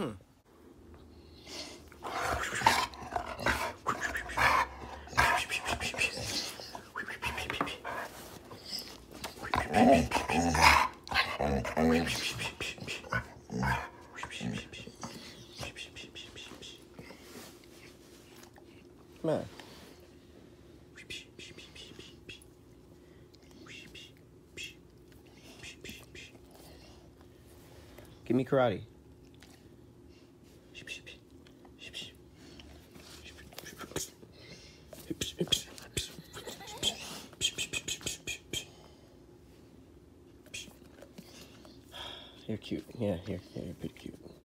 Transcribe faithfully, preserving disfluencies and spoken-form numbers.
Hmm. Come on. Give me karate. You're cute. Yeah, here, yeah, you're pretty cute.